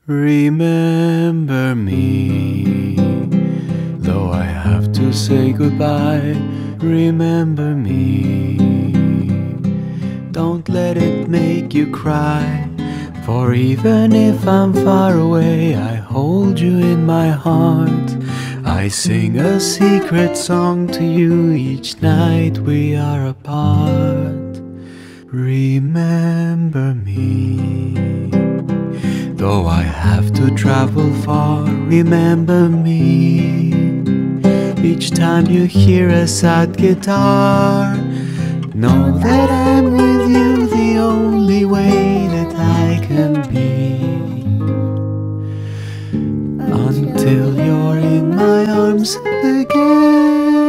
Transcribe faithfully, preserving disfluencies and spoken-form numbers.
Remember me, though I have to say goodbye. Remember me, don't let it make you cry. For even if I'm far away, I hold you in my heart. I sing a secret song to you each night we are apart. Remember me, though I have to travel far. Remember me, each time you hear a sad guitar. Know that I'm with you the only way that I can be, until you're in my arms again.